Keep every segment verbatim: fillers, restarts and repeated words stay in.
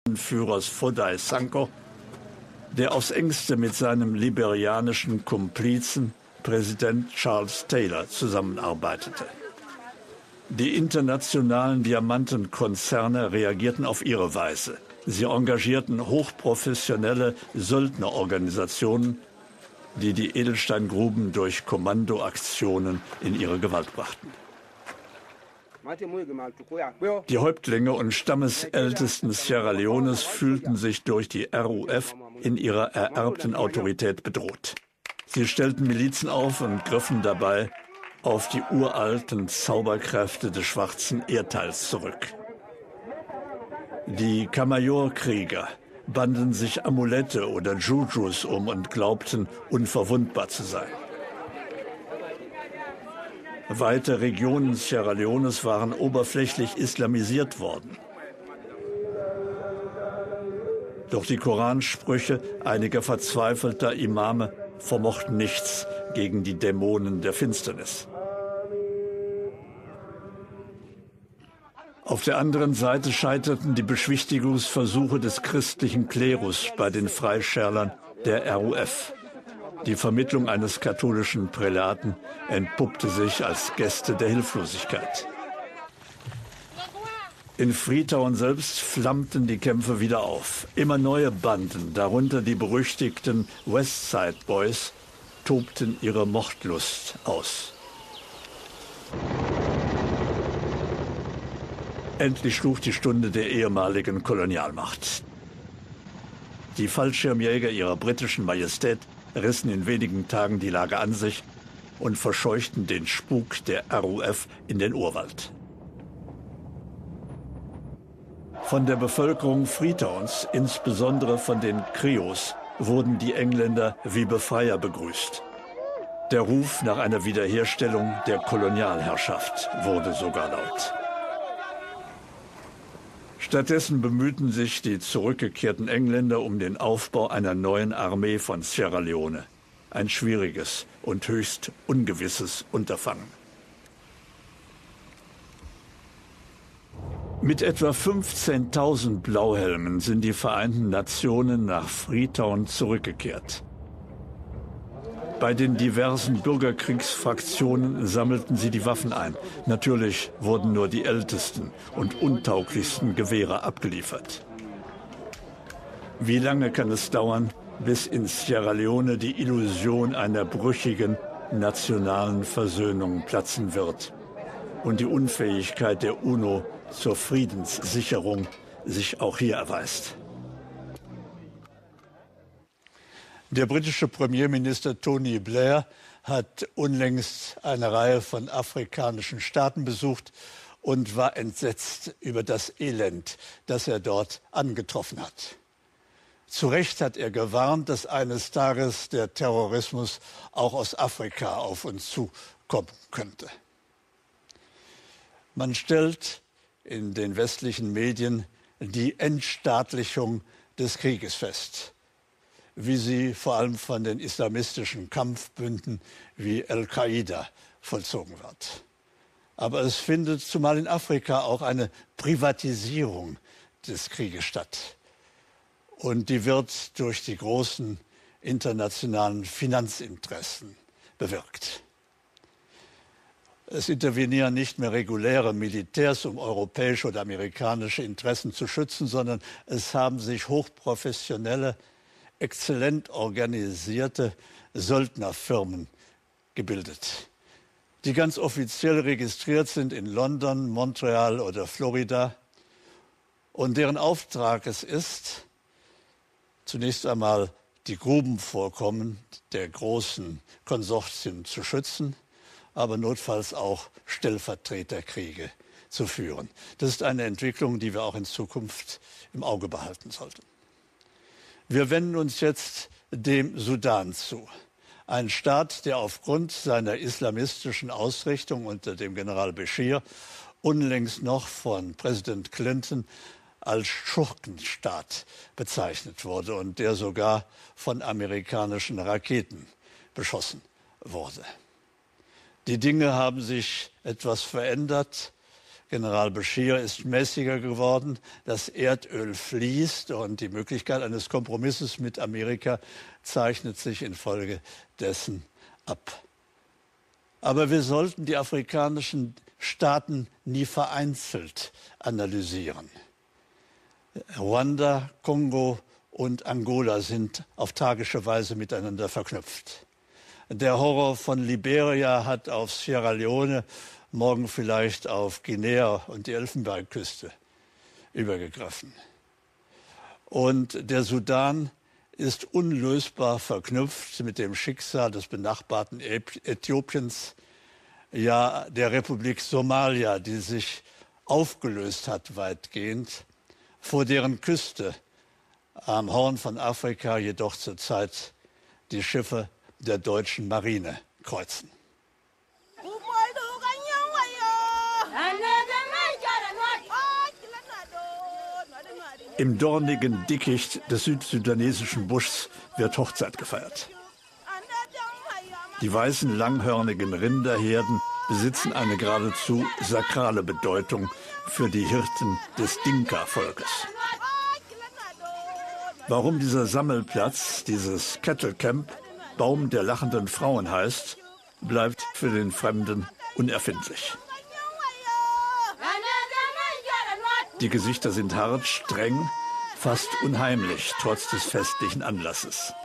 Führers Foday Sanko, der aufs engste mit seinem liberianischen Komplizen Präsident Charles Taylor zusammenarbeitete. Die internationalen Diamantenkonzerne reagierten auf ihre Weise. Sie engagierten hochprofessionelle Söldnerorganisationen, die die Edelsteingruben durch Kommandoaktionen in ihre Gewalt brachten. Die Häuptlinge und Stammesältesten Sierra Leones fühlten sich durch die R U F in ihrer ererbten Autorität bedroht. Sie stellten Milizen auf und griffen dabei auf die uralten Zauberkräfte des schwarzen Erdteils zurück. Die Camayor-Krieger banden sich Amulette oder Jujus um und glaubten, unverwundbar zu sein. Weite Regionen Sierra Leones waren oberflächlich islamisiert worden. Doch die Koransprüche einiger verzweifelter Imame vermochten nichts gegen die Dämonen der Finsternis. Auf der anderen Seite scheiterten die Beschwichtigungsversuche des christlichen Klerus bei den Freischärlern der R U F. Die Vermittlung eines katholischen Prälaten entpuppte sich als Geste der Hilflosigkeit. In Freetown selbst flammten die Kämpfe wieder auf. Immer neue Banden, darunter die berüchtigten Westside Boys, tobten ihre Mordlust aus. Endlich schlug die Stunde der ehemaligen Kolonialmacht. Die Fallschirmjäger ihrer britischen Majestät rissen in wenigen Tagen die Lage an sich und verscheuchten den Spuk der R U F in den Urwald. Von der Bevölkerung Freetowns, insbesondere von den Krios, wurden die Engländer wie Befreier begrüßt. Der Ruf nach einer Wiederherstellung der Kolonialherrschaft wurde sogar laut. Stattdessen bemühten sich die zurückgekehrten Engländer um den Aufbau einer neuen Armee von Sierra Leone. Ein schwieriges und höchst ungewisses Unterfangen. Mit etwa fünfzehntausend Blauhelmen sind die Vereinten Nationen nach Freetown zurückgekehrt. Bei den diversen Bürgerkriegsfraktionen sammelten sie die Waffen ein. Natürlich wurden nur die ältesten und untauglichsten Gewehre abgeliefert. Wie lange kann es dauern, bis in Sierra Leone die Illusion einer brüchigen nationalen Versöhnung platzen wird und die Unfähigkeit der UNO zur Friedenssicherung sich auch hier erweist? Der britische Premierminister Tony Blair hat unlängst eine Reihe von afrikanischen Staaten besucht und war entsetzt über das Elend, das er dort angetroffen hat. Zu Recht hat er gewarnt, dass eines Tages der Terrorismus auch aus Afrika auf uns zukommen könnte. Man stellt in den westlichen Medien die Entstaatlichung des Krieges fest, wie sie vor allem von den islamistischen Kampfbünden wie Al-Qaida vollzogen wird. Aber es findet zumal in Afrika auch eine Privatisierung des Krieges statt. Und die wird durch die großen internationalen Finanzinteressen bewirkt. Es intervenieren nicht mehr reguläre Militärs, um europäische oder amerikanische Interessen zu schützen, sondern es haben sich hochprofessionelle, exzellent organisierte Söldnerfirmen gebildet, die ganz offiziell registriert sind in London, Montreal oder Florida und deren Auftrag es ist, zunächst einmal die Grubenvorkommen der großen Konsortien zu schützen, aber notfalls auch Stellvertreterkriege zu führen. Das ist eine Entwicklung, die wir auch in Zukunft im Auge behalten sollten. Wir wenden uns jetzt dem Sudan zu. Ein Staat, der aufgrund seiner islamistischen Ausrichtung unter dem General Bashir unlängst noch von Präsident Clinton als Schurkenstaat bezeichnet wurde und der sogar von amerikanischen Raketen beschossen wurde. Die Dinge haben sich etwas verändert. General Beschir ist mäßiger geworden, das Erdöl fließt und die Möglichkeit eines Kompromisses mit Amerika zeichnet sich infolgedessen ab. Aber wir sollten die afrikanischen Staaten nie vereinzelt analysieren. Ruanda, Kongo und Angola sind auf tragische Weise miteinander verknüpft. Der Horror von Liberia hat auf Sierra Leone, morgen vielleicht auf Guinea und die Elfenbeinküste übergegriffen. Und der Sudan ist unlösbar verknüpft mit dem Schicksal des benachbarten Äthiopiens, ja der Republik Somalia, die sich aufgelöst hat weitgehend, vor deren Küste am Horn von Afrika jedoch zurzeit die Schiffe der deutschen Marine kreuzen. Im dornigen Dickicht des südsudanesischen Buschs wird Hochzeit gefeiert. Die weißen, langhörnigen Rinderherden besitzen eine geradezu sakrale Bedeutung für die Hirten des Dinka-Volkes. Warum dieser Sammelplatz, dieses Cattle Camp, Baum der lachenden Frauen heißt, bleibt für den Fremden unerfindlich. Die Gesichter sind hart, streng, fast unheimlich, trotz des festlichen Anlasses.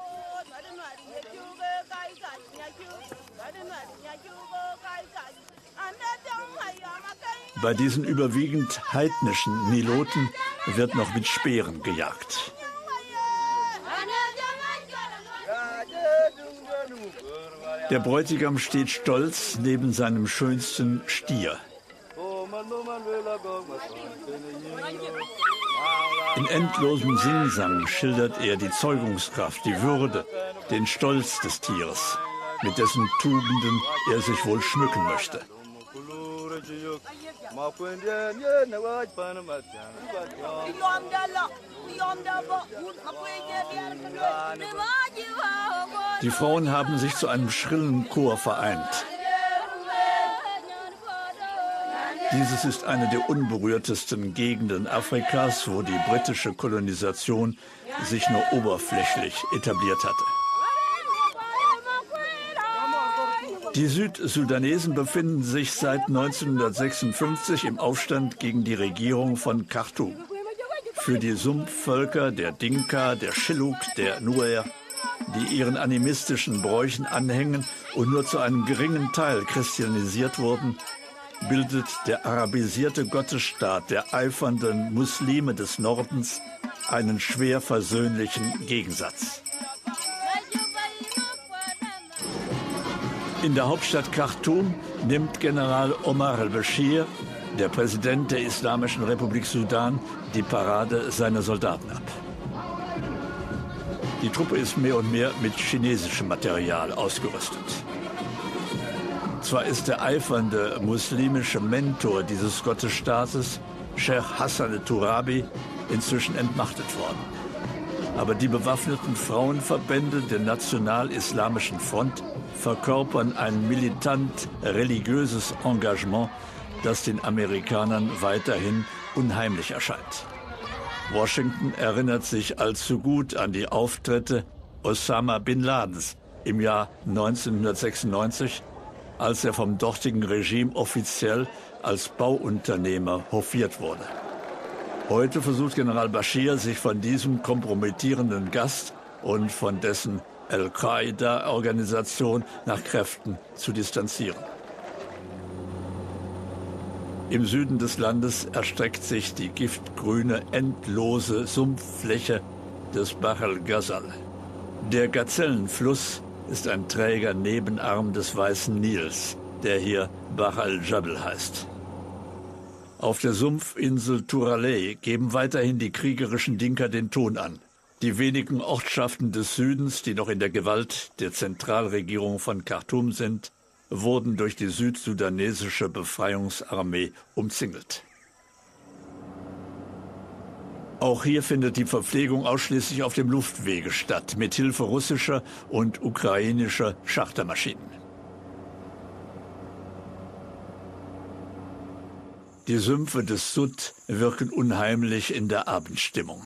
Bei diesen überwiegend heidnischen Niloten wird noch mit Speeren gejagt. Der Bräutigam steht stolz neben seinem schönsten Stier. In endlosem Singsang schildert er die Zeugungskraft, die Würde, den Stolz des Tieres, mit dessen Tugenden er sich wohl schmücken möchte. Die Frauen haben sich zu einem schrillen Chor vereint. Dieses ist eine der unberührtesten Gegenden Afrikas, wo die britische Kolonisation sich nur oberflächlich etabliert hatte. Die Südsudanesen befinden sich seit neunzehnhundertsechsundfünfzig im Aufstand gegen die Regierung von Khartoum. Für die Sumpfvölker der Dinka, der Shilluk, der Nuer, die ihren animistischen Bräuchen anhängen und nur zu einem geringen Teil christianisiert wurden, bildet der arabisierte Gottesstaat der eifernden Muslime des Nordens einen schwer versöhnlichen Gegensatz. In der Hauptstadt Khartoum nimmt General Omar al-Beschir, der Präsident der Islamischen Republik Sudan, die Parade seiner Soldaten ab. Die Truppe ist mehr und mehr mit chinesischem Material ausgerüstet. Zwar ist der eifernde muslimische Mentor dieses Gottesstaates, Sheikh Hassan al-Turabi, inzwischen entmachtet worden. Aber die bewaffneten Frauenverbände der National-Islamischen Front verkörpern ein militant-religiöses Engagement, das den Amerikanern weiterhin unheimlich erscheint. Washington erinnert sich allzu gut an die Auftritte Osama bin Ladens im Jahr neunzehnhundertsechsundneunzig, als er vom dortigen Regime offiziell als Bauunternehmer hofiert wurde. Heute versucht General Beschir, sich von diesem kompromittierenden Gast und von dessen Al-Qaida-Organisation nach Kräften zu distanzieren. Im Süden des Landes erstreckt sich die giftgrüne, endlose Sumpffläche des Bahr el-Ghazal. Der Gazellenfluss ist ein träger Nebenarm des Weißen Nils, der hier Bahr el-Jabal heißt. Auf der Sumpfinsel Turalay geben weiterhin die kriegerischen Dinka den Ton an. Die wenigen Ortschaften des Südens, die noch in der Gewalt der Zentralregierung von Khartoum sind, wurden durch die südsudanesische Befreiungsarmee umzingelt. Auch hier findet die Verpflegung ausschließlich auf dem Luftwege statt, mit Hilfe russischer und ukrainischer Schachtermaschinen. Die Sümpfe des Sud wirken unheimlich in der Abendstimmung.